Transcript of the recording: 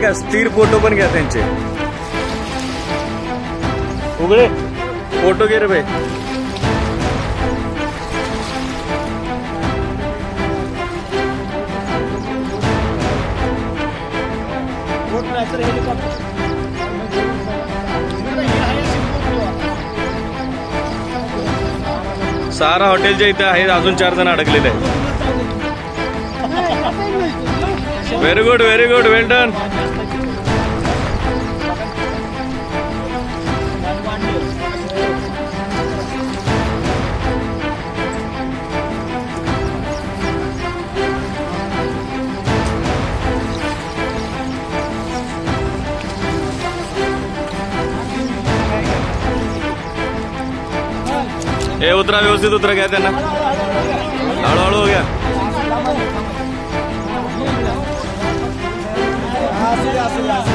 का स्थिर फोटो पण घ्या त्यांचे. उघडे फोटो घे रे भाई. सारा हॉटेलच्या इथे आहेत. अजून 4 जण अडकलेले आहेत. Very good very good well done. हे उतरा व्यवस्थित उतरा घ्या त्यांना. हळूहळू हो गया. हाँ